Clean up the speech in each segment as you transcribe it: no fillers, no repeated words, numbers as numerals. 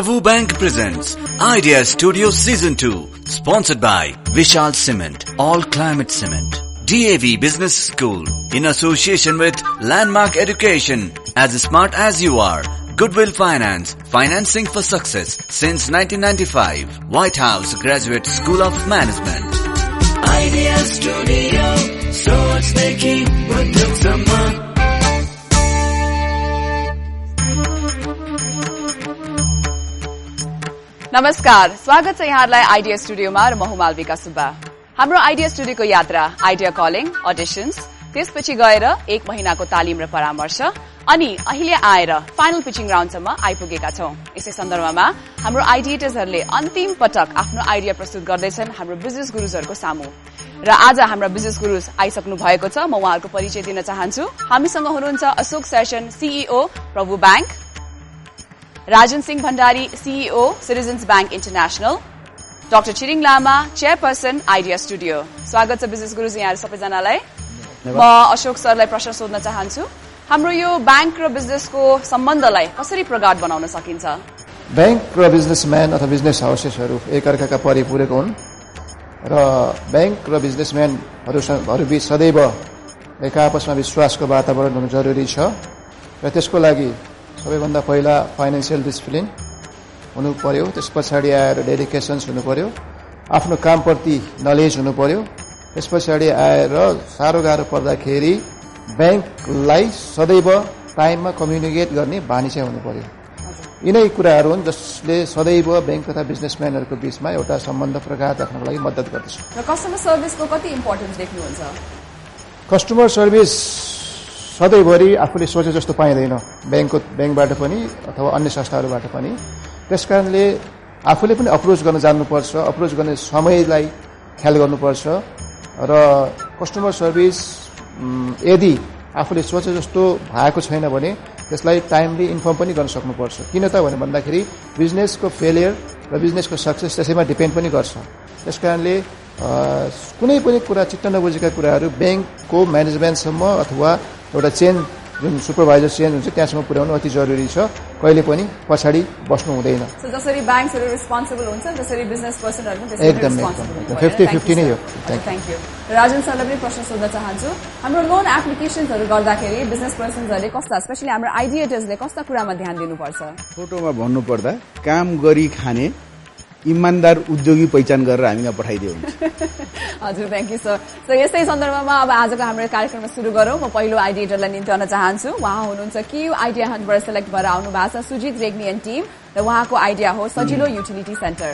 Pravu Bank presents Idea Studio Season 2, sponsored by Vishal Cement, All Climate Cement. DAV Business School, in association with Landmark Education, as smart as you are. Goodwill Finance, financing for success since 1995. White House Graduate School of Management. Idea Studio, सोचदेखि बुद्धिसम्म. नमस्कार, स्वागत छ यहाँहरुलाई idea स्टुडियोमा र म हुँ मालविका सुब्बा. हाम्रो idea स्टुडियोको यात्रा idea calling, अडिशन्स, त्यसपछि गएर 1 महिनाको तालिम र परामर्श अनि अहिले आएर फाइनल पिचिङ राउन्डसम्म आइपुगेका छौं. यसै सन्दर्भमा हाम्रो आइडिएटर्सहरुले अन्तिम पटक आफ्नो आइडिया प्रस्तुत गर्दैछन् हाम्रो बिजनेस गुरुजहरुको सामु. र आज हाम्रो बिजनेस गुरुज आइसक्नु भएको छ. म उहाँहरुको परिचय दिन चाहन्छु. हामीसँग हुनुहुन्छ Ashok Sesan, CEO Prabhu bank, Rajan Singh Bhandari, CEO citizens bank international, doctor Chhiring Lama, chairperson idea studio. स्वागत छ बिजनेस गुरुज यहाँहरु सबैजनालाई. म अशोक सरलाई प्रश्न सोध्न चाहन्छु. हाम्रो यो बैंक र बिजनेसको सम्बन्धलाई कसरी प्रगाढ बनाउन सकिन्छ? बैंक र बिजनेसम्यान अथवा बिजनेस हाउसेसहरू एकअर्काका परिपूरक हुन् र बैंक र बिजनेसम्यानहरू बीच सदैव एक आपसमा विश्वासको वातावरण हुनु जरुरी छ र त्यसको लागि सबैभन्दा पहिला फाइनान्शियल डिसिप्लिन हुनु पर्यो. त्यस पछाडि आएर डेडिकेसन्स हुनु पर्यो, आफ्नो कामप्रति नलेज हुनु पर्यो. त्यस पछाडि आएर साह्रो गाह्रो पर्दाखेरि बैंकलाई सदैव टाइममा कम्युनिकेट गर्ने बानी चाहिँ हुनु पर्यो. यिनै कुराहरू हुन् जसले सदैव बैंक तथा बिजनेसम्यानहरूको बीचमा एउटा सम्बन्ध प्रगाढ राख्नको लागि मद्दत गर्दछ. र कस्टमर सर्भिसको कति इम्पोर्टेन्स देख्नुहुन्छ? कस्टमर सर्भिस सधैँभरि आफूले सोचे जस्तो पाइँदैन, बैंकबाट पनि अथवा अन्य संस्थाहरूबाट पनि. त्यसकारणले आफूले पनि अप्रोच गर्न जान्नुपर्छ, अप्रोच गर्ने समयलाई ख्याल गर्नुपर्छ र कस्टमर सर्भिस यदि आफूले सोचे जस्तो भएको छैन भने त्यसलाई टाइमली इन्फर्म पनि गर्न सक्नुपर्छ. किन त भन्दाखेरि बिजनेसको फेलियर र बिजनेसको सक्सेस त्यसैमा डिपेन्ड पनि गर्छ. त्यसकारणले कुनै पनि कुरा चित्त नबुझेका कुराहरू बैंकको म्यानेजमेन्टसम्म अथवा एउटा चेन जुन सुपरभाइजर चेन हुन्छ त्यहाँसम्म पुर्याउनु अति जरुरी छ. कहिले पनि पछाडि बस्नु हुँदैन. जसरी बैंकहरु रिस्पोन्सिबल हुन्छ त्यसरी बिजनेस पर्सनहरु पनि एकदम 50-50 नै हो. Thank you. राजन सरलाई पनि प्रश्न सोध्न चाहन्छु. हाम्रो लोन एप्लिकेशन्सहरु गर्दाखेरि बिजनेस पर्सनहरुले कस्ता, स्पेशली हाम्रो आइडिएटर्सले कस्ता कुरामा ध्यान दिनुपर्छ? छोटोमा भन्नुपर्दा काम गरी खाने इमानदार उद्योगी पहिचान गरेर हामीलाई पठाइदियो हुन्छ. हजुर, थ्यांक यू सर. सो यस्तै सन्दर्भमा अब आजको हाम्रो कार्यक्रममा सुरु गरौँ. म पहिलो आइडिएटरलाई निम्त्याउन चाहन्छु. उहाँ हुनुहुन्छ क्यू आइडिया हन्टबाट सेलेक्ट भएर आउनु भएको छ सुजित रेग्मी एन्ड टिम, र उहाँको आइडिया हो सजिलो युटिलिटी सेन्टर.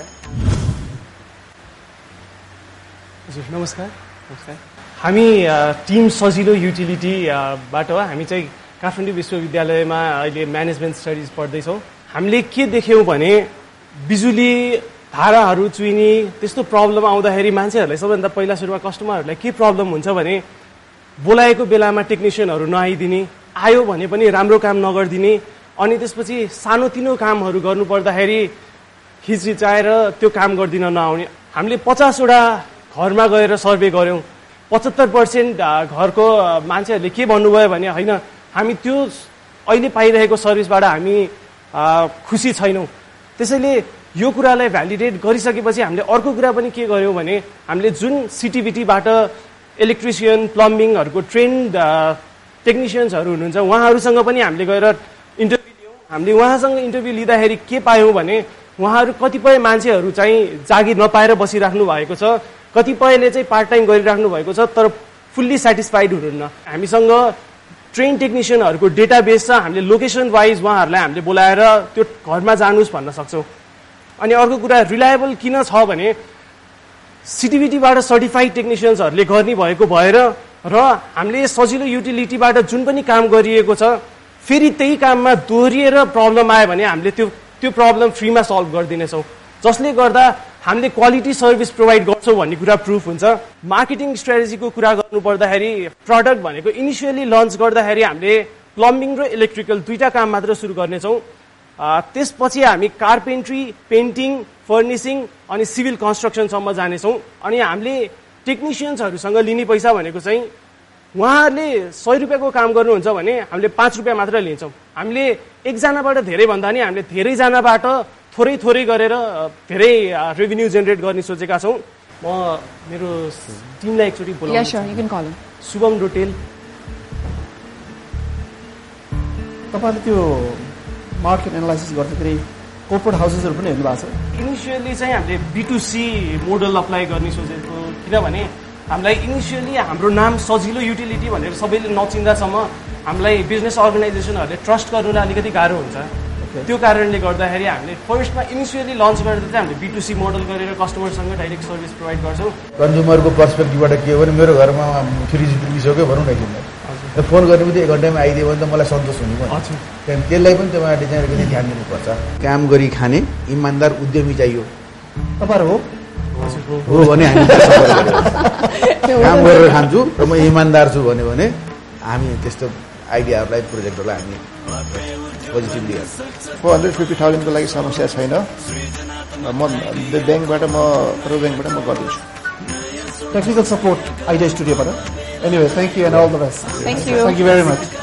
हजुर नमस्कार. हामी टिम सजिलो युटिलिटीबाट हो. हामी चाहिँ काठमाडौँ विश्वविद्यालयमा अहिले म्यानेजमेन्ट स्टडिज पढ्दैछौँ. हामीले के देख्यौँ भने बिजुली धाराहरू चुइने त्यस्तो प्रब्लम आउँदाखेरि मान्छेहरूलाई सबैभन्दा पहिला सुरुमा कस्टमरहरूलाई के प्रब्लम हुन्छ भने बोलाएको बेलामा टेक्निसियनहरू नआइदिने, आयो भने पनि राम्रो काम नगरिदिने, अनि त्यसपछि सानोतिनो कामहरू गर्नुपर्दाखेरि हिचकिचाएर त्यो काम गरिदिन नआउने. हामीले 50 वटा घरमा गएर सर्वे गऱ्यौँ. 75% घरको मान्छेहरूले के भन्नुभयो भने होइन, हामी त्यो अहिले पाइरहेको सर्भिसबाट हामी खुसी छैनौँ. त्यसैले यो कुरालाई भ्यालिडेट गरिसकेपछि हामीले अर्को कुरा पनि के गर्यौँ भने हामीले जुन सिटिभिटीबाट इलेक्ट्रिसियन, प्लम्बिङहरूको ट्रेन्ड टेक्निसियन्सहरू हुनुहुन्छ उहाँहरूसँग पनि हामीले गएर इन्टरभ्यू लियौँ. हामीले उहाँसँग इन्टरभ्यू लिँदाखेरि के पायौँ भने उहाँहरू कतिपय मान्छेहरू चाहिँ जागिर नपाएर बसिराख्नु भएको छ, कतिपयले चाहिँ पार्ट टाइम गरिराख्नु भएको छ, तर फुल्ली सेटिस्फाइड हुनुहुन्न. हामीसँग ट्रेन टेक्निसियनहरूको डेटाबेस छ. हामीले लोकेसन वाइज उहाँहरूलाई हामीले बोलाएर त्यो घरमा जानुहोस् भन्न सक्छौँ. अनि अर्को कुरा रिलायबल किन छ भने सिटिभिटीबाट सर्टिफाइड टेक्निसियन्सहरूले गर्ने भएको भएर र हामीले सजिलो युटिलिटीबाट जुन पनि काम गरिएको छ फेरि त्यही काममा दोहोरिएर प्रब्लम आयो भने हामीले त्यो प्रब्लम फ्रीमा सल्भ गरिदिनेछौँ, जसले गर्दा हामीले क्वालिटी सर्भिस प्रोभाइड गर्छौँ भन्ने कुरा प्रुफ हुन्छ. मार्केटिङ स्ट्राटेजीको कुरा गर्नुपर्दाखेरि प्रडक्ट भनेको इनिसियली लन्च गर्दाखेरि हामीले प्लम्बिङ र इलेक्ट्रिकल दुईटा काम मात्र सुरु गर्नेछौँ. त्यसपछि हामी कार्पेन्ट्री, पेन्टिङ, फर्निसिङ अनि सिभिल कन्स्ट्रक्सनसम्म जानेछौँ. अनि हामीले टेक्निसियन्सहरूसँग लिने पैसा भनेको चाहिँ उहाँहरूले 100 रुपियाँको काम गर्नुहुन्छ भने हामीले 5 रुपियाँ मात्र लिन्छौँ. हामीले एकजनाबाट धेरै भन्दा नि हामीले धेरैजनाबाट थोरै थोरै गरेर धेरै रेभेन्यू जेनेरेट गर्ने सोचेका छौँ। म मेरो टिमलाई एकचोटि बोलाउँछु। शुभम डोटेल, तपाईँले त्यो मार्केट एनालाइसिस गर्दाखेरि कोर्पोरेट हाउसेसहरू पनि हेर्नु भएको छ? इनिसियली चाहिँ हामीले B2C मोडल अप्लाई गर्ने सोचेको, किनभने हामीलाई इनिसियली हाम्रो नाम सजिलो युटिलिटी भनेर सबैले नचिन्दासम्म हामीलाई बिजनेस अर्गनाइजेसनहरूले ट्रस्ट गर्नुलाई अलिकति गाह्रो हुन्छ। त्यो कारणले गर्दाखेरि हामीले फर्स्टमा इनिसियली लन्च गर्दा चाहिँ हामीले B2C मोडल गरेर कस्टमरसँग डाइरेक्ट सर्भिस प्रोभाइड गर्छौँ। कन्ज्युमरको पर्सपेक्टिभबाट के हो भने मेरो घरमा फ्रिज बिग्रिसक्यो भनौँ न, किन फोन गर्ने बित्तिकै 1 घन्टामा आइदियो भने त मलाई सन्तोष हुनु पर्छ। त्यहाँदेखि त्यसलाई पनि तपाईँ डिजाइनरले ध्यान दिनुपर्छ। काम गरी खाने इमान्दार उद्यमी चाहियो। तपाईँहरू हो भने हामी काम गरेर खान्छु र म इमान्दार छु भन्यो भने हामी त्यस्तो आइडियाहरूलाई प्रोजेक्टहरूलाई हामी पोजिटिभली हेर्छौँ। 450,000 को लागि समस्या छैन। म ब्याङ्कबाट प्रो ब्याङ्कबाट म गर्दैछु। टेक्निकल सपोर्ट आइडिया स्टुडियोबाट। Anyway thank you and all the best. Thank you very much.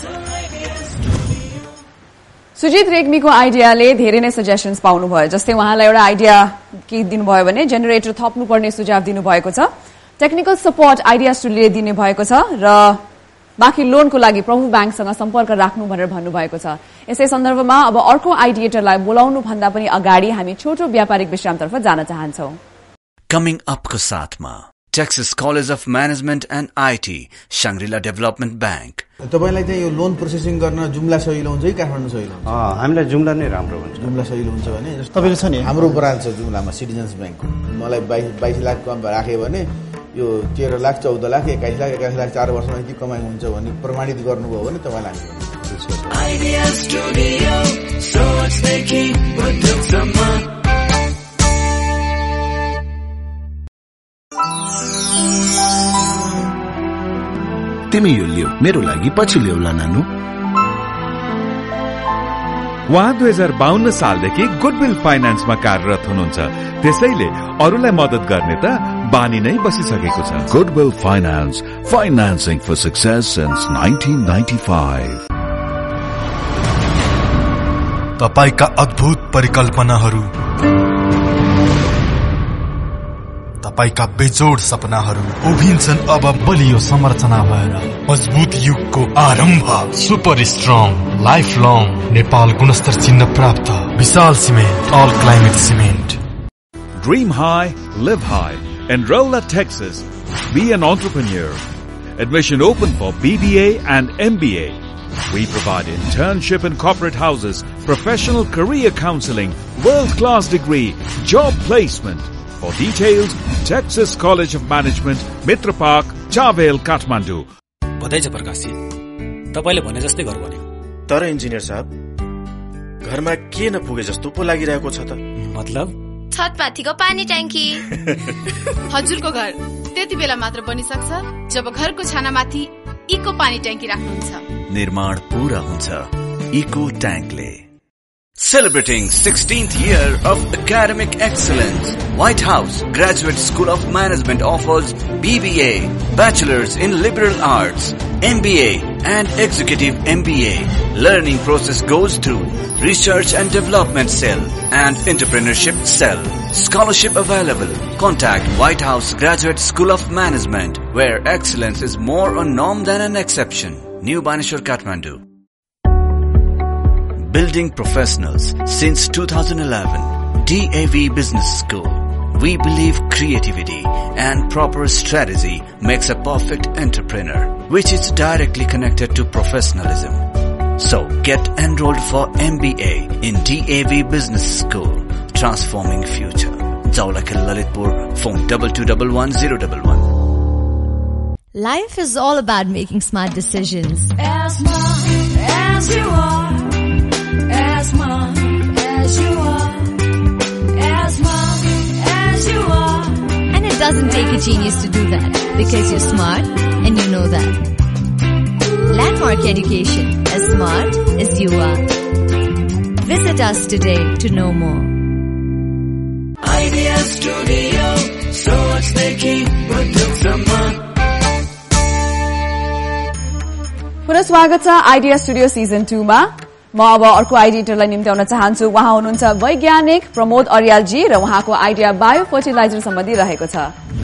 Sujit रेग्मीको आइडियाले धेरै नै सजेसन्स पाउनुभयो। जस्तै उहाँलाई एउटा आइडिया के दिनुभयो भने जेनेरेटर थप्नुपर्ने सुझाव दिनुभएको छ। टेक्निकल सपोर्ट आइडिया स्टुडियोले दिने भएको छ र बाँकी लोनको लागि प्रभु ब्याङ्कसँग सम्पर्क राख्नु भनेर भन्नुभएको छ। यसै सन्दर्भमा अब अर्को आइडिएटरलाई बोलाउनु भन्दा पनि अगाडि हामी छोटो व्यापारिक विश्रामतर्फ जान चाहन्छौँ। कमिङ अपको साथमा Texas college of management and IT, Shangrila development bank. तपाईँलाई चाहिँ यो लोन प्रोसेसिङ गर्न जुम्ला सजिलो हुन्छ कि काठमाडौँ सजिलो हुन्छ? हामीलाई जुम्ला नै राम्रो हुन्छ। जुम्ला सजिलो हुन्छ भने तपाईँको छ नि हाम्रो ब्रान्च छ जुम्लामा, सिटिजन्स ब्याङ्कको। मलाई 22 लाख कम राख्यो भने यो 13 लाख 14 लाख 21 लाख 21 लाख 4 वर्षमा यति कमाइ हुन्छ भने प्रमाणित गर्नुभयो भने तपाईँलाई तिमी यो लियो, मेरो लागि पछि ल्याउला नानु। उहाँ 2052 सालदेखि गुडविल फाइनान्समा कार्यरत हुनुहुन्छ, त्यसैले अरूलाई मद्दत गर्ने त बानी नै बसिसकेको छ। Goodwill finance, financing for success since 1995। तपाईका अद्भुत परिकल्पनाहरू, तपाईका बेजोड सपनाहरू उभिन्छन् अब बलियो संरचना भएर। मजबुत युगको आरम्भ, super strong life long Nepal गुणस्तर चिन्ह प्राप्त Vishal cement, all climate cement. Dream high, live high. Enroll at Texas. Be an entrepreneur. Admission open for BBA and MBA. We provide internship in corporate houses, professional career counseling, world-class degree, job placement. For details, Texas College of Management, Mitra Park, Chavale, Kathmandu. बधाई छ प्रकाशजी, तपाईले भने जस्तै घर बन्यो। तर engineer साहब, घरमा के नपुगे जस्तो पो लागिरहेको छ त। मतलब छतमाथिको पानी ट्याङ्की। हजुरको घर त्यति बेला मात्र बनिसक्छ जब घरको छानामाथि इको पानी ट्याङ्की राख्नुहुन्छ। निर्माण पूरा हुन्छ इको ट्याङ्कले। Celebrating 16th year of academic excellence, White House Graduate School of Management offers BBA, Bachelor's in Liberal Arts, MBA and Executive MBA. Learning process goes through Research and Development Cell and Entrepreneurship Cell. Scholarship available. Contact White House Graduate School of Management, where excellence is more a norm than an exception. New Baneshwar, Kathmandu. Building professionals since 2011. DAV Business School. We believe creativity and proper strategy makes a perfect entrepreneur, which is directly connected to professionalism. So get enrolled for MBA in DAV Business School. Transforming future. Jaulakil Lalitpur, phone 221111. Life is all about making smart decisions. As smart as you are. As smart as you are. As smart as you are. And it doesn't take a genius to do that, because you're smart and you know that. Landmark Education, as smart as you are. Visit us today to know more. Idea Studio, सोचदेखि उद्योगसम्म। पुनः स्वागत छ idea studio season 2 मा। म अब अर्को आइडिएटरलाई निम्त्याउन चाहन्छु। उहाँ हुनुहुन्छ वैज्ञानिक प्रमोद अर्यालजी र उहाँको आइडिया बायो फर्टिलाइजर सम्बन्धी रहेको छ।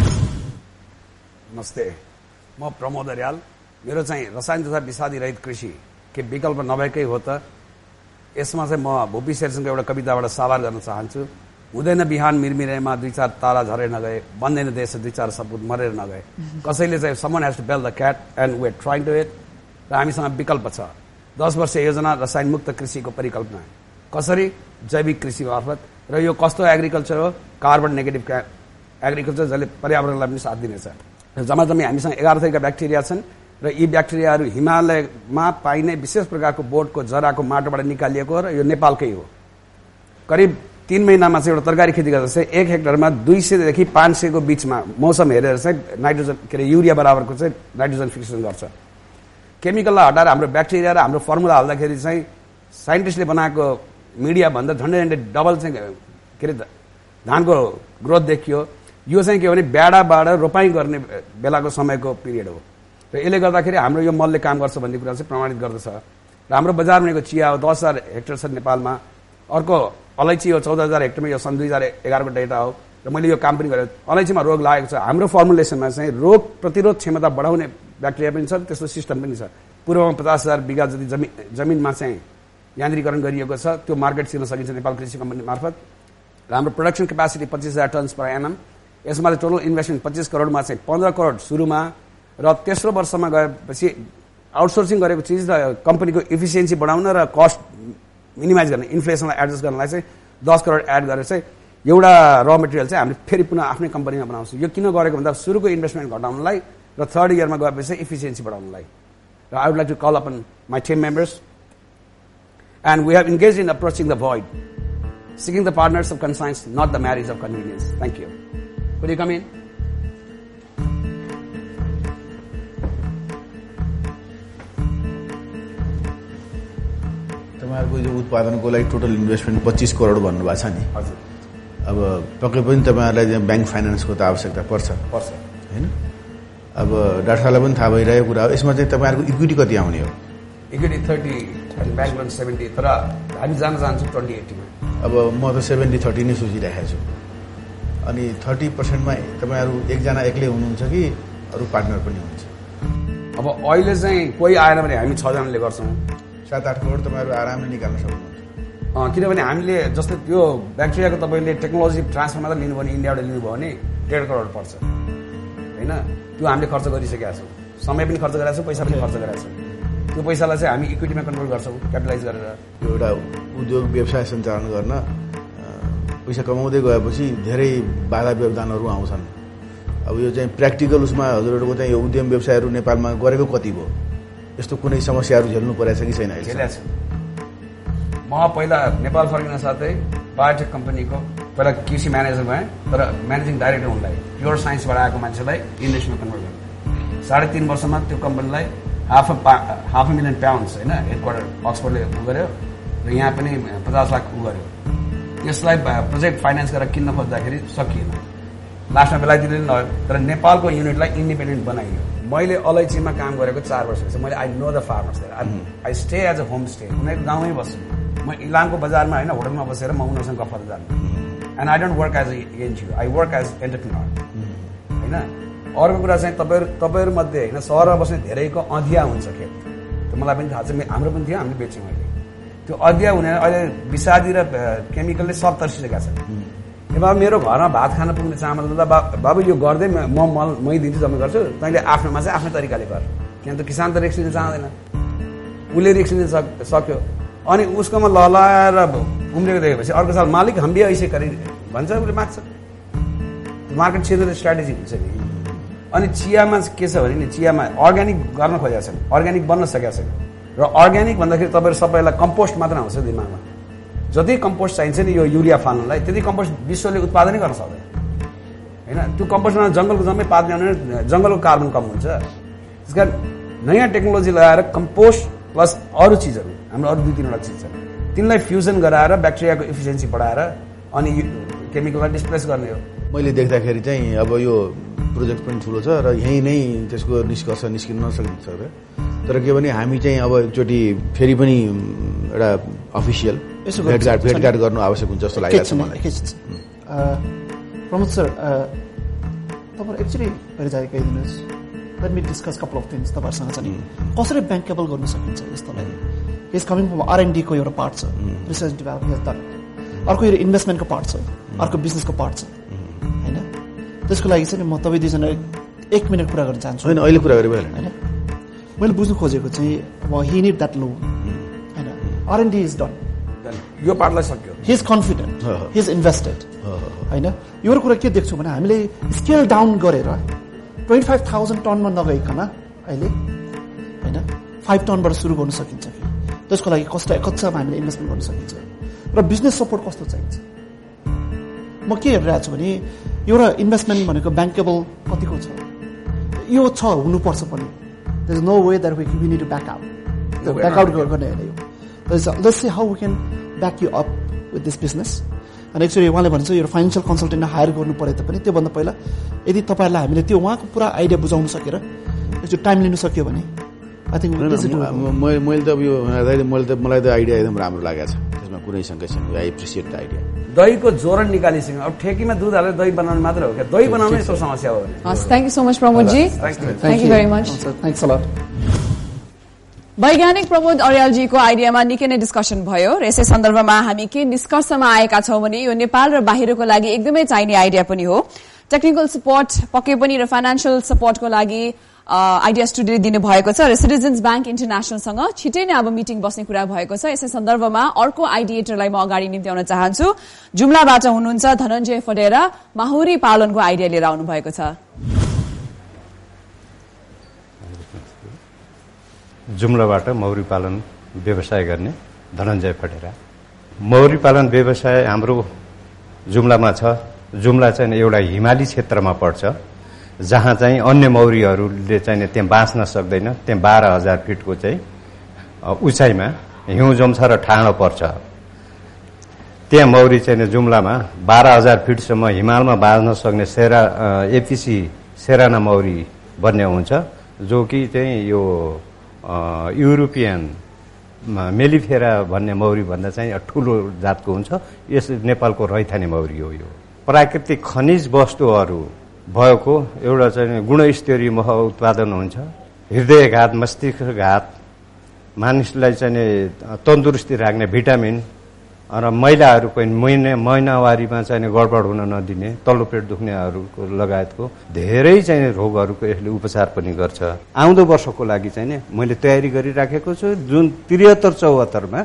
नमस्ते, म प्रमोद अर्याल। मेरो चाहिँ रसायन तथा विषादी रहित कृषि के विकल्प नभएकै हो त यसमा चाहिँ म भूपी शेरसिंहको एउटा कविताबाट साभार गर्न चाहन्छु। हुँदैन बिहान मिरमिरेमा 2-4 तारा झरेर नगए, बन्दैन देश 2-4 सपुत मरेर नगए। कसैले चाहिँ someone has to bell the cat and we are trying to it. र हामीसँग विकल्प छ 10 वर्ष योजना रसायन मुक्त कृषिको परिकल्पना। कसरी? जैविक कृषि मार्फत। र यो कस्तो एग्रिकल्चर हो? कार्बन नेगेटिभ एग्रिकल्चर, जसले पर्यावरणलाई पनि साथ दिनेछ। जम्मै हामीसँग 11 थरीका ब्याक्टेरिया छन् र यी ब्याक्टेरियाहरू हिमालयमा पाइने विशेष प्रकारको बोटको जराको माटोबाट निकालिएको हो र यो नेपालकै हो। करिब 3 महिनामा चाहिँ एउटा तरकारी खेती गर्दा चाहिँ 1 हेक्टरमा 200 देखि 500 को बीचमा मौसम हेरेर चाहिँ नाइट्रोजन युरिया बराबरको चाहिँ नाइट्रोजन फिक्सेसन गर्छ। केमिकललाई हटाएर हाम्रो ब्याक्टेरिया र हाम्रो फर्मुला हाल्दाखेरि चाहिँ साइन्टिस्टले बनाएको मिडिया भन्दा झन्डै डबल चाहिँ के अरे धानको ग्रोथ देखियो। यो चाहिँ के भने ब्याडाबाट रोपाई गर्ने बेलाको समयको पिरियड हो र यसले गर्दाखेरि हाम्रो यो मलले काम गर्छ भन्ने कुरा चाहिँ प्रमाणित गर्दछ। र हाम्रो बजारमा भनेको चिया हो, 10,000 हेक्टर छ नेपालमा। अर्को अलैँची हो, 14,000 हेक्टरमा, यो सन् 2011 को डेटा हो र मैले यो काम पनि गरेँ। अलैँचीमा रोग लागेको छ। हाम्रो फर्मुलेसनमा चाहिँ रोग प्रतिरोध क्षमता बढाउने ब्याक्टेरिया पनि छ, त्यस्तो सिस्टम पनि छ। पूर्वमा 50,000 बिघा जति जमिनमा चाहिँ यान्त्रिकरण गरिएको छ, त्यो मार्केट छिर्न सकिन्छ नेपाल कृषि कम्पनी मार्फत। र हाम्रो production capacity 25,000 tons per annum. यसमा चाहिँ टोटल इन्भेस्टमेन्ट 25 करोडमा चाहिँ 15 करोड सुरुमा र तेस्रो वर्षमा गएपछि आउटसोर्सिङ गरेको चिज र कम्पनीको इफिसियन्सी बढाउन र कस्ट मिनिमाइज गर्ने, इन्फ्लेसनलाई एडजस्ट गर्नलाई चाहिँ 10 करोड एड गरेर चाहिँ एउटा र मेटेरियल चाहिँ हामीले फेरि पुनः आफ्नै कम्पनीमा बनाउँछौँ। यो किन गरेको भन्दा सुरुको इन्भेस्टमेन्ट घटाउनलाई र थर्ड इयरमा गएपछि इफिसियन्सी बढाउनलाई। र I would like to call upon my team members and we have engage in approaching the void, seeking the partners of conscience, not the marriage of convenience. Thank you. Could you come in? तपाईहरुको यो उत्पादनको लागि total investment 25 crore भन्नुभएको छ नि। हजुर। अब पक्कै पनि तपाईहरुलाई ब्याङ्क फाइनान्सको त आवश्यकता पर्छ हैन? अब डाक्टर साहबलाई पनि थाहा भइरहेको कुरा हो। यसमा चाहिँ तपाईहरुको इक्विटी कति आउने हो? इक्विटी 30 अनि ब्याङ्क लोन 70, तर हामी जान चाहन्छौँ 2080 मा। अब म त 70-30 नै सोचिरहेको छु। अनि 30% मा तपाईहरु एकजना एक्लै हुनुहुन्छ कि अरु पार्टनर पनि हुनुहुन्छ? अब अहिले चाहिँ कोही आएन भने हामी 6 जनाले गर्छौँ। 7-8 करोड तपाईहरु आरामले निकाल्न सक्नुहुन्छ। किनभने हामीले जस्तै त्यो ब्याक्टेरियाको तपाईले टेक्नोलोजी ट्रान्सफर मात्र लिनुभयो भने इन्डियाबाट लिनुभयो भने 1.5 करोड पर्छ हैन? त्यो हामीले खर्च गरिसकेका छौँ, समय पनि खर्च गरेका छौँ, पैसा पनि खर्च गरेका छौँ। त्यो पैसालाई चाहिँ हामी इक्विटीमा कन्भर्ट गर्छौँ क्यापिटलाइज गरेर। एउटा उद्योग व्यवसाय सञ्चालन गर्न पैसा कमाउँदै गएपछि धेरै बाधा व्यवधानहरू आउँछन्। अब यो चाहिँ प्र्याक्टिकल उसमा हजुरहरूको चाहिँ यो उद्यम व्यवसायहरू नेपालमा गरेको कति भयो? यस्तो कुनै समस्याहरू झेल्नु परेछ कि छैन? झेलेको छु। म पहिला नेपाल फर्किन साथै बायोटेक कम्पनीको पहिला कृषि म्यानेजर भएँ, तर म्यानेजिङ डाइरेक्टर हुनलाई प्योर साइन्सबाट आएको मान्छेलाई इन्भेस्टमा कन्भर्ट गरेँ। 3.5 वर्षमा त्यो कम्पनीलाई $500,000 होइन हेडक्वार्टर अक्सफोर्डले गर्यो र यहाँ पनि 50 लाख गर्यो। त्यसलाई प्रोजेक्ट फाइनेन्स गरेर किन्न खोज्दाखेरि सकिएन, लास्टमा बेलायतीले पनि लग्यो। तर नेपालको युनिटलाई इन्डिपेन्डेन्ट बनाइयो। मैले अलैँचीमा काम गरेको 4 वर्ष छ। मैले I know the farmers there. I stay as a home stay, उनीहरूको गाउँमै बस्छु म। इलामको बजारमा होइन होटलमा बसेर म उनीहरूसँग गफ गर्दै जान्छु। And I don't work as NGO, I work as entrepreneur होइन। अर्को कुरा चाहिँ तपाईँहरू मध्ये होइन सहरमा बस्ने धेरैको अधिया हुन्छ खेत, त्यो मलाई पनि थाहा छ। हाम्रो पनि थियो, हामीले बेच्यौँ। अहिले त्यो अधिया हुने अहिले विषादी र केमिकलले सब तर्सिसकेका छन्। बाबा मेरो घरमा भात खान पुग्ने चामल दिँदा बाबु यो गर्दै मै दिन्छु, जम्मै गर्छु, तैँले आफ्नोमा चाहिँ आफ्नै तरिकाले गर। किनभने त किसान त रिक्स लिन चाहँदैन, उसले रिक्स लिन सक्यो। अनि उसकोमा ललाएर उम्रेको देखेपछि अर्को साल मालिक हामी ऐसे गरी भन्छ, उसले माग्छ। मार्केट क्षेत्रले स्ट्राटेजी हुन्छ नि। अनि चियामा के छ भने नि चियामा अर्ग्यानिक गर्न खोजेका छन्, अर्ग्यानिक बन्न सकेका छैन। र अर्ग्यानिक भन्दाखेरि तपाईँहरू सबैलाई कम्पोस्ट मात्र आउँछ दिमागमा। जति कम्पोस्ट चाहिन्छ नि यो युरिया फाल्नलाई, त्यति कम्पोस्ट विश्वले उत्पादनै गर्न सक्दैन होइन। त्यो कम्पोस्टमा जङ्गलको जम्मै पात ल्याउने, जङ्गलको कार्बन कम हुन्छ। त्यस कारण नयाँ टेक्नोलोजी लगाएर कम्पोस्ट प्लस अरू चिजहरू, हाम्रो अरू 2-3वटा चिज छ, तिनलाई फ्युजन गराएर ब्याक्टेरियाको इफिसियन्सी बढाएर अनि केमिकललाई डिस्प्लेस गर्ने हो। मैले देख्दाखेरि चाहिँ अब यो प्रोजेक्ट पनि ठुलो छ र यहीँ नै त्यसको निष्कर्ष निस्किन नसकिन्छ। तर के भने हामी चाहिँ अब एकचोटि फेरि पनि एउटा अफिसियल भेटघाट गर्नु आवश्यक हुन्छ जस्तो लागेको छ मलाई। प्रमोद सर, तपाईँ एक्चुअली बाहिर जाएर गइदिनुहोस्। Let me discuss couple of things तपाईँहरूसँग चाहिँ कसरी ब्याङ्केबल गर्न सकिन्छ यस्तोलाई। इज कमिङ फ्रम R&D को एउटा पार्ट छ, रिसर्च डेभलपमेन्ट, अर्को यो इन्भेस्टमेन्टको पार्ट छ, अर्को बिजनेसको पार्ट छ होइन। त्यसको लागि चाहिँ म तपाईँ दुईजना 1 मिनट कुरा गर्न चाहन्छु। होइन अहिले कुरा गरे भएन होइन, मैले बुझ्नु खोजेको चाहिँ अब ही निड द्याट लोन होइन। R&D इज डन, यो पार्टलाई सक्यो, he is confident, he is invested होइन। यो कुरा के देख्छु भने हामीले स्केल डाउन गरेर 25,000 टनमा नगइकन अहिले होइन 5 टनबाट सुरु गर्न सकिन्छ कि त्यसको लागि कच्चामा हामीले इन्भेस्टमेन्ट गर्न सकिन्छ र बिजनेस सपोर्ट कस्तो चाहिन्छ। म के हेरिरहेको छु भने एउटा इन्भेस्टमेन्ट भनेको ब्याङ्केबल कतिको छ, यो छ हुनुपर्छ पनि। There is no way that we need to back out गर्ने होइन। यो let's see how we can back you up with this बिजनेस। अनि एक्चुअली उहाँले भन्छ यो फाइनेन्सियल कन्सल्टेन्ट हायर गर्नु परे तापनि त्योभन्दा पहिला यदि तपाईँहरूलाई हामीले त्यो उहाँको पुरा आइडिया बुझाउन सकेर एकचोटि टाइम लिनु सक्यो भने आई थिङ्क मैले त अब यो मलाई त आइडिया एकदम राम्रो लागेको छ, त्यसमा कुनै शङ्का छैन। I appreciate the idea. दहीको जोरन निकालिसक्यो, अब ठेकीमा दुध हालेर दही बनाउनु मात्र हो क्या, दही बनाउनु यस्तो समस्या हो। Thank you so much Pramod ji, thank you very much, thanks a lot. वैज्ञानिक प्रमोद अर्यालजीको आइडियामा निकै नै डिस्कसन भयो र यसै सन्दर्भमा हामी के निष्कर्षमा आएका छौं भने यो नेपाल र बाहिरको लागि एकदमै चाहिने आइडिया पनि हो। टेक्निकल सपोर्ट पक्कै पनि र फाइनान्शियल सपोर्टको लागि आइडिया स्टुडियो दिनु भएको छ र सिटिजन्स ब्याङ्क इन्टरनेसनलसँग छिटै नै अब मिटिङ बस्ने कुरा भएको छ। यसै सन्दर्भमा अर्को आइडिएटरलाई म अगाडि निम्त्याउन चाहन्छु। जुम्लाबाट हुनुहुन्छ धनञ्जय फडेरा, माहुरी पालनको आइडिया लिएर आउनु भएको छ। जुम्लाबाट मौरी पालन व्यवसाय गर्ने धनञ्जय फडेरा। मौरी पालन व्यवसाय हाम्रो जुम्लामा छ। जुम्ला चाहिँ एउटा हिमाली क्षेत्रमा पर्छ जहाँ चाहिँ अन्य मौरीहरूले चाहिँ त्यहाँ बाँच्न सक्दैन। त्यहाँ 12,000 फिटको चाहिँ उचाइमा हिउँ जम्छ र ठाडो पर्छ। त्यहाँ मौरी चाहिँ जुम्लामा 12,000 फिटसम्म हिमालमा बाँच्न सक्ने एपिसी सेराना मौरी बन्ने हुन्छ, जो कि चाहिँ यो युरोपियन मेलिफेरा भन्ने मौरी भन्दा चाहिँ ठुलो जातको हुन्छ। यस नेपालको रैथाने मौरी हो। यो प्राकृतिक खनिज वस्तुहरू भएको एउटा चाहिँ गुणस्तरीय मह उत्पादन हुन्छ। हृदयघात, मस्तिष्कघात, मानिसलाई चाहिँ तन्दुरुस्ती राख्ने भिटामिन र महिलाहरू पनि महिनावारीमा चाहिँ गडबड हुन नदिने, तल्लो पेट दुख्नेहरूको लगायतको धेरै चाहिँ रोगहरूको यसले उपचार पनि गर्छ। आउँदो वर्षको लागि चाहिँ मैले तयारी गरिराखेको छु, जुन 73-74मा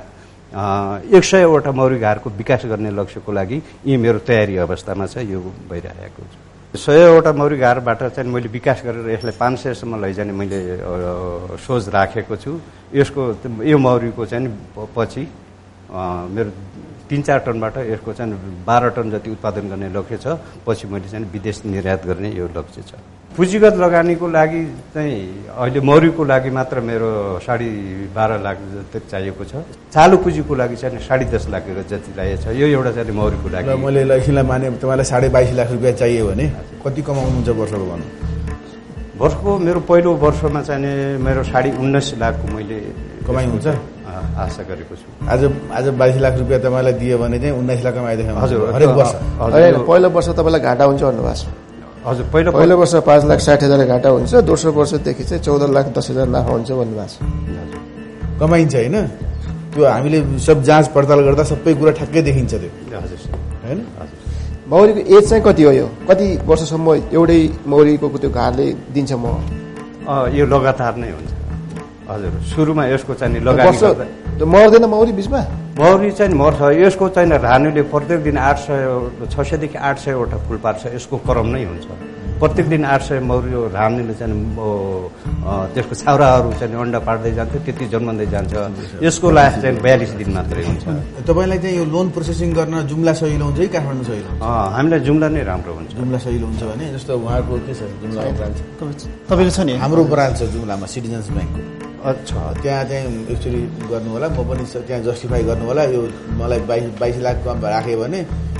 100वटा मौरीघारको विकास गर्ने लक्ष्यको लागि यी मेरो तयारी अवस्थामा छ। यो भइरहेको छ। 100वटा मौरीघारबाट चाहिँ मैले विकास गरेर यसलाई 500सम्म लैजाने मैले सोच राखेको छु। यो मौरीको चाहिँ पछि मेरो 3-4 टनबाट यसको चाहिँ 12 टन जति उत्पादन गर्ने लक्ष्य छ। पछि मैले चाहिँ विदेश निर्यात गर्ने यो लक्ष्य छ। पुँजीगत लगानीको लागि चाहिँ अहिले मौरीको लागि मात्र मेरो 12.5 लाख जति चाहिएको छ। चालु पुँजीको लागि चाहिँ 10.5 लाख जति चाहिएको छ। यो एउटा चाहिँ मौरीको लागि। र मैले लक्ष्यलाई माने तपाईँलाई 22.5 लाख रुपियाँ चाहियो भने कति कमाउनुहुन्छ वर्षको भन्नु? वर्षको मेरो पहिलो वर्षमा चाहिँ मेरो 19.5 लाखको मैले कमाइ हुन्छ आशा गरेको छु। आज 22 लाख रुपियाँ तपाईँलाई दियो भने चाहिँ 19 लाख कमाइदियो। हजुर, हरेक वर्ष। पहिलो वर्ष तपाईँलाई घाटा हुन्छ भन्नुभएको छ। हजुर, पहिलो वर्ष 5,60,000 घाटा हुन्छ, दोस्रो वर्षदेखि चाहिँ 14,10,000 नाफा हुन्छ भन्नुभएको छ। कमाइन्छ होइन? त्यो हामीले सब जाँच पडताल गर्दा सबै कुरा ठ्याक्कै देखिन्छ त्यो। हजुर होइन? मौरीको एज चाहिँ कति हो? यो कति वर्षसम्म एउटै मौरीको त्यो घारले दिन्छ मह? यो लगातार नै हुन्छ। हजुर, सुरुमा यसको चाहिँ लगानी गर्दा मर्दैन मौरी बिचमा? मौरी चाहिँ मर्छ। यसको चाहिँ रानीले प्रत्येक दिन 600 देखि 800वटा फुल पार्छ। यसको क्रम नै हुन्छ। प्रत्येक दिन 800 मौरी रानीले चाहिँ त्यसको छाउराहरू चाहिँ अन्डा पार्दै जान्छ, त्यति जन्मँदै जान्छ। यसको लाइफ चाहिँ 42 दिन मात्रै हुन्छ। तपाईँलाई चाहिँ यो लोन प्रोसेसिङ गर्न जुम्ला सजिलो हुन्छ कि काठमाडौँ सजिलो हुन्छ? हामीलाई जुम्ला नै राम्रो हुन्छ। जुम्ला सजिलो हुन्छ भने जस्तो उहाँको के छ जुम्ला ब्रान्च? तपाईँको छ नि? हाम्रो ब्रान्च छ जुम्लामा, सिटिजन्स ब्याङ्कको। अच्छा, त्यहाँ चाहिँ एक्चुअली गर्नु होला, म पनि त्यहाँ जस्टिफाई गर्नु होला। यो मलाई 22 लाख राखेँ भने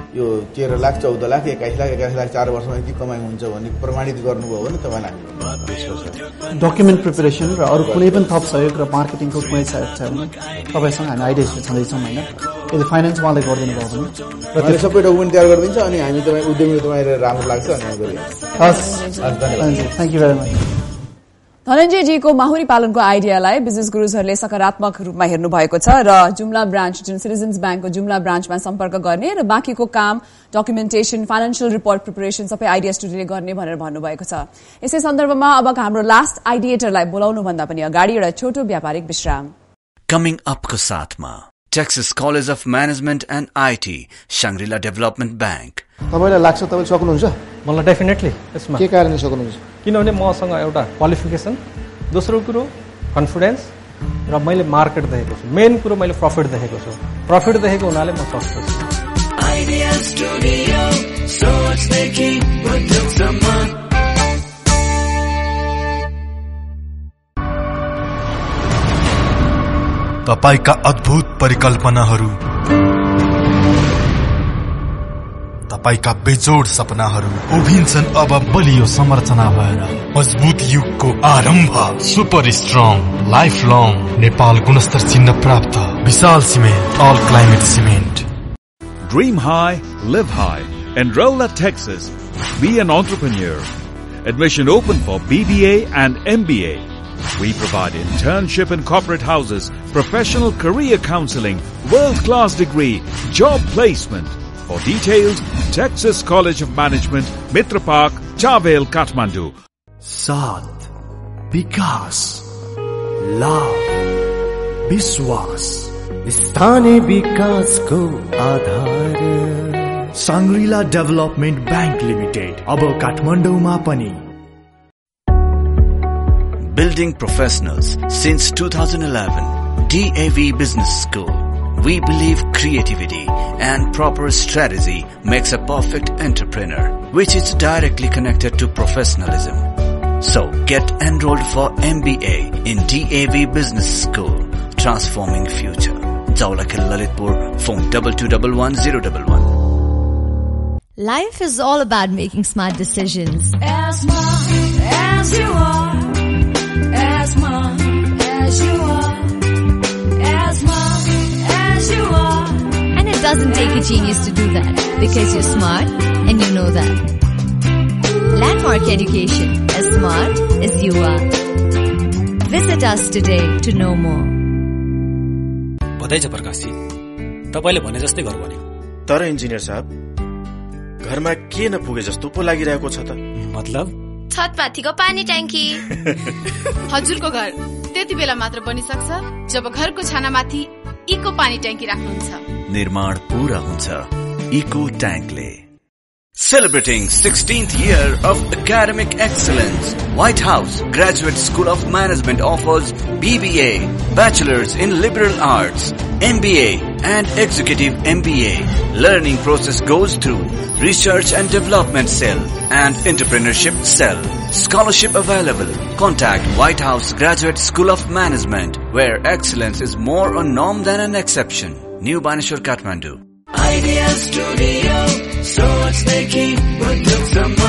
यो 13 लाख 14 लाख 21 लाख 4 वर्षमा यति कमाइ हुन्छ भन्ने प्रमाणित गर्नुभयो भने तपाईँलाई डकुमेन्ट प्रिपेरेसन र अरू कुनै पनि थप सहयोग र मार्केटिङको कुनै सहयोग छ भने तपाईँसँग हामी आइडियास छँदैछौँ होइन। यदि फाइनेन्स उहाँले गरिदिनु भयो भने र त्यो सबै डकुमेन्ट तयार गरिदिन्छ अनि हामी तपाईँ उद्यमी तपाईँलाई राम्रो लाग्छ अनि हामी गरिदिन्छौँ। हस्, थ्याङ्क यू भेरी मच। धनञ्जयजीको माहुरी पालनको आइडियालाई बिजनेस गुरुजहरूले सकारात्मक रूपमा हेर्नु भएको छ र जुम्ला ब्रान्च जुन सिटिजन्स ब्याङ्कको जुम्ला ब्रान्चमा सम्पर्क गर्ने र बाँकीको काम डकुमेन्टेसन फाइनेन्शियल रिपोर्ट प्रिपरेसन सबै आइडिया स्टुडियोले गर्ने भनेर भन्नुभएको छ। यसै सन्दर्भमा अब हाम्रो लास्ट आइडिएटरलाई बोलाउनुभन्दा पनि अगाडि एउटा छोटो व्यापारिक विश्राम। कमिङ अपको साथमा Texas college of management and IT Shangrila development bank. तपाईँलाई लाग्छ तपाईँले सक्नुहुन्छ? मलाई डेफिनेटली यसमा के कारणले सक्नुहुन्छ? किनभने मसँग एउटा क्वालिफिकेसन, दोस्रो कुरो कन्फिडेन्स र मैले मार्केट देखेको छु। मेन कुरो मैले प्रफिट देखेको छु। प्रफिट देखेको हुनाले म सक्छु। तपाईका अद्भुत परिकल्पनाहरू, तपाईका बेजोड सपनाहरू उभिन्छन् अब बलियो संरचना भएर। मजबुत युगको आरम्भ, super strong life long Nepal गुणस्तर चिन्ह प्राप्त Vishal cement, all climate cement. Dream high, live high. Enroll at Texas. Be an entrepreneur. Admission open for BBA and MBA. We provide internship in corporate houses, professional career counseling, world-class degree, job placement. For details, Texas College of Management, Mitra Park, Chavale, Kathmandu. साथ, विकास, लाभ, विश्वास, स्थानीय विकास को आधार। Shangrila development bank limited अब काठमाडौँमा पनि। Building professionals since 2011. DAV Business School. We believe creativity and proper strategy makes a perfect entrepreneur, which is directly connected to professionalism. So get enrolled for MBA in DAV Business School, transforming future. Jaulakil Lalitpur, phone 221111. Life is all about making smart decisions. As smart as you are, as smart as you are, as smart as you are. And it doesn't take a genius to do that, because you're smart and you know that. Landmark Education, as smart as you are. Visit us today to know more. बधाई छ प्रकाशजी, तपाईले भने जस्तै गर्नु भन्यो। तर engineer साहब, घरमा के नपुगे जस्तो पो लागिरहेको छ त। मतलब छतमाथिको पानी ट्याङ्की। हजुरको घर त्यति बेला मात्र बनिसक्छ जब घरको छानामाथि इको पानी ट्याङ्की राख्नुहुन्छ। निर्माण पूरा हुन्छ इको ट्याङ्कले। Celebrating 16th year of academic excellence, White House Graduate School of Management offers BBA, Bachelor's in Liberal Arts, MBA and Executive MBA. Learning process goes through Research and Development Cell and Entrepreneurship Cell. Scholarship available. Contact White House Graduate School of Management, where excellence is more a norm than an exception. New Baneshwar, Kathmandu. Idea Studio, सोचदेखि उद्योगसम्म।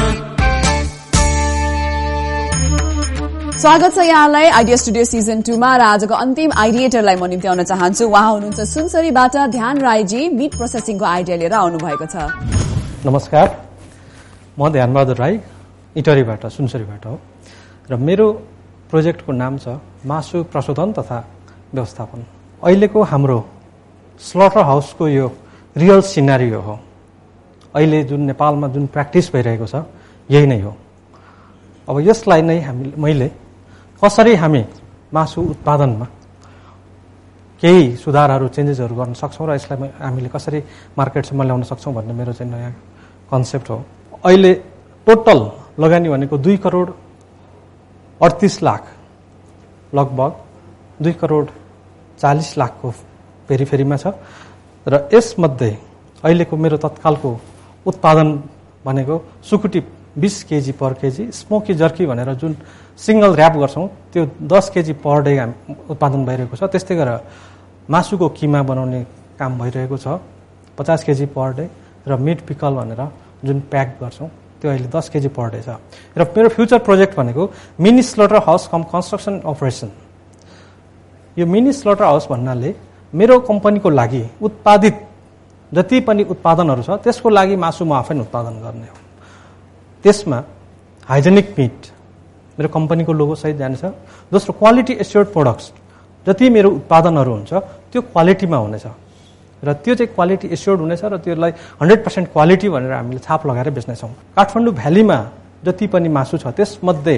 स्वागत छ यहाँलाई idea studio season 2 मा र आजको अन्तिम आइडिएटरलाई म निम्ति आउन चाहन्छु। उहाँ हुनुहुन्छ सुनसरीबाट ध्यान राईजी, मिट प्रोसेसिङको आइडिया लिएर आउनु भएको छ। नमस्कार, म ध्यानबहादुर राई, इटरीबाट, सुनसरीबाट हो र मेरो प्रोजेक्टको नाम छ मासु प्रशोधन तथा व्यवस्थापन। अहिलेको हाम्रो स्लटर हाउसको यो रियल सिनारियो हो। अहिले जुन नेपालमा जुन प्र्याक्टिस भइरहेको छ यही नै हो। अब यसलाई नै मैले कसरी हामी मासु उत्पादनमा केही सुधारहरू चेन्जेसहरू गर्न सक्छौँ र यसलाई हामीले कसरी मार्केटसम्म ल्याउन सक्छौँ भन्ने मेरो चाहिँ नयाँ कन्सेप्ट हो। अहिले टोटल लगानी भनेको 2 करोड 38 लाख, लगभग 2 करोड 40 लाखको पेरिफेरीमा छ र यसमध्ये अहिलेको मेरो तत्कालको उत्पादन भनेको sukuti 20 KG per KG, smoky jerky भनेर जुन सिंगल ऱ्याप गर्छौँ त्यो 10 केजी पर डे उत्पादन भइरहेको छ। त्यस्तै गरेर मासुको किमा बनाउने काम भइरहेको छ 50 केजी पर डे, र मिट पिकल भनेर जुन प्याक गर्छौँ त्यो अहिले 10 केजी पर डे छ। र मेरो फ्युचर प्रोजेक्ट भनेको mini slaughter house cum construction operation. यो मिनी स्लटर हाउस भन्नाले मेरो कम्पनीको लागि उत्पादित जति पनि उत्पादनहरू छ त्यसको लागि मासु म आफै उत्पादन गर्ने हो। त्यसमा हाइजेनिक मिट मेरो कम्पनीको लोगो सहित जानेछ। दोस्रो क्वालिटी एस्योर्ड प्रोडक्ट्स, जति मेरो उत्पादनहरू हुन्छ त्यो क्वालिटीमा हुनेछ र त्यो चाहिँ क्वालिटी एस्योर्ड हुनेछ र त्यसलाई 100% क्वालिटी भनेर हामीले छाप लगाएर बेच्नेछौँ। काठमाडौँ भ्यालीमा जति पनि मासु छ त्यसमध्ये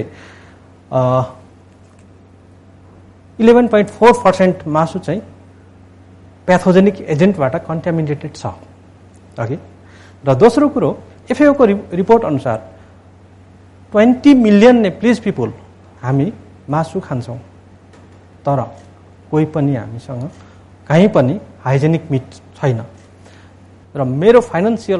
11.4% मासु चाहिँ प्याथोजेनिक एजेन्टबाट कन्ट्यामिनेटेड छ अघि। र दोस्रो कुरो FAO को रिपोर्ट अनुसार 20 मिलियन नेप्लिज पिपुल हामी मासु खान्छौँ, तर कोही पनि हामीसँग कहीँ पनि हाइजेनिक मिट छैन। र मेरो फाइनेन्सियल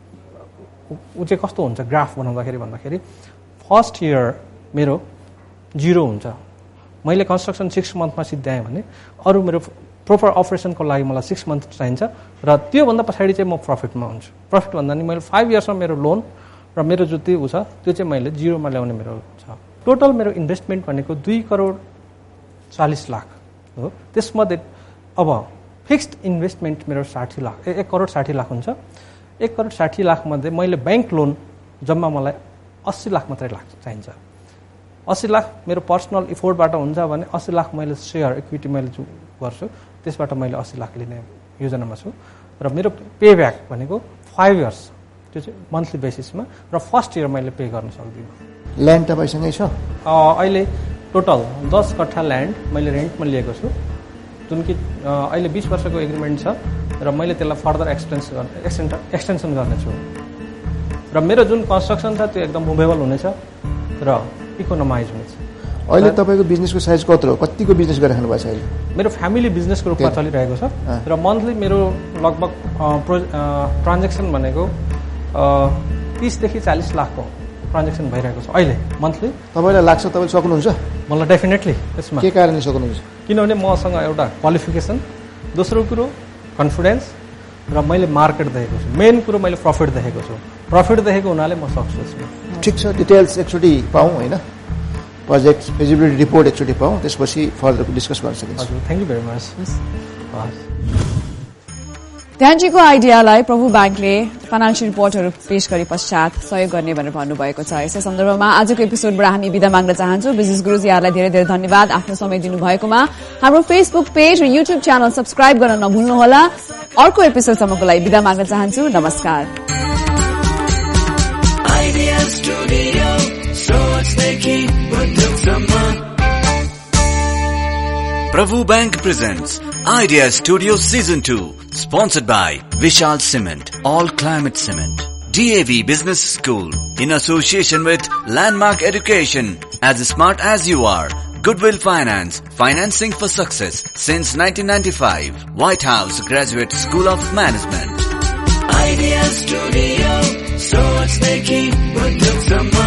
ऊ चाहिँ कस्तो हुन्छ ग्राफ बनाउँदाखेरि भन्दाखेरि फर्स्ट इयर मेरो 0 हुन्छ। मैले कन्स्ट्रक्सन 6 मन्थमा सिद्ध्याएँ भने अरू मेरो प्रोपर अपरेसनको लागि मलाई 6 मन्थ चाहिन्छ र त्योभन्दा पछाडि चाहिँ म प्रफिटमा हुन्छु। प्रफिट भन्दा नि मैले 5 इयर्समा मेरो लोन र मेरो जति ऊ छ त्यो चाहिँ मैले 0मा ल्याउने मेरो छ। टोटल मेरो इन्भेस्टमेन्ट भनेको 2 करोड 40 लाख हो। त्यसमध्ये अब फिक्स्ड इन्भेस्टमेन्ट मेरो 60 लाख 1 करोड 60 लाख हुन्छ। 1 करोड 60 लाख मध्ये मैले ब्याङ्क लोन जम्मा मलाई 80 लाख मात्रै चाहिन्छ। 80 लाख मेरो पर्सनल इफोर्टबाट हुन्छ भने 80 लाख मैले सेयर इक्विटी मैले गर्छु, त्यसबाट मैले 80 लाख लिने योजनामा छु। र मेरो पे ब्याक भनेको 5 इयर्स, त्यो चाहिँ मन्थली बेसिसमा, र फर्स्ट इयर मैले पे गर्न सक्दिनँ। ल्यान्ड तपाईँसँगै छ? अहिले टोटल 10 कट्ठा ल्यान्ड मैले रेन्टमा लिएको छु, जुन कि अहिले 20 वर्षको एग्रिमेन्ट छ र मैले त्यसलाई फर्दर एक्सटेन्सन गर्नेछु। र मेरो जुन कन्स्ट्रक्सन छ त्यो एकदम मुभेबल हुनेछ र इकोनोमाइज हुनेछ। अहिले तपाईँको बिजनेसको साइज कत्रो हो? कतिको बिजनेस गरिराख्नु भएको छ अहिले? मेरो फ्यामिली बिजनेसको रूपमा चलिरहेको छ र मन्थली मेरो लगभग ट्रान्जेक्सन भनेको 30 देखि 40 लाखको ट्रान्जेक्सन भइरहेको छ अहिले मन्थली। तपाईँलाई लाग्छ तपाईँले सक्नुहुन्छ? मलाई डेफिनेटली त्यसमा। के कारणले सक्नुहुन्छ? किनभने मसँग एउटा क्वालिफिकेसन, दोस्रो कुरो कन्फिडेन्स र मैले मार्केट देखेको छु। मेन कुरो मैले प्रफिट देखेको छु। प्रफिट देखेको हुनाले म सक्छु यसमा। ठिक छ, डिटेल्स एकचोटि पाऊँ होइन, प्रोजेक्ट फिजिबिलिटी रिपोर्ट एकचोटि पाऊँ, त्यसपछि फर्दर डिस्कस गर्न सकिन्छ। हजुर, थ्याङ्क यू भेरी मच। ध्यानजीको आइडियालाई प्रभु ब्याङ्कले फाइनेन्सियल रिपोर्टहरू पेश गरे पश्चात सहयोग गर्ने भनेर भन्नुभएको छ। यसै सन्दर्भमा आजको एपिसोडबाट हामी बिदा माग्न चाहन्छौँ। बिजनेस गुरुजी यहाँलाई धेरै धेरै धन्यवाद आफ्नो समय दिनुभएकोमा। हाम्रो फेसबुक पेज र युट्युब च्यानल सब्सक्राइब गर्न नभुल्नुहोला। अर्को एपिसोडसम्मको लागि बिदा माग्न चाहन्छु। नमस्कार। Prabhu Bank presents Idea Studio Season 2, sponsored by Vishal Cement, All Climate Cement. DAV Business School, in association with Landmark Education, as smart as you are. Goodwill Finance, financing for success since 1995. White House Graduate School of Management. Idea Studio, सोच देखी बुद्धि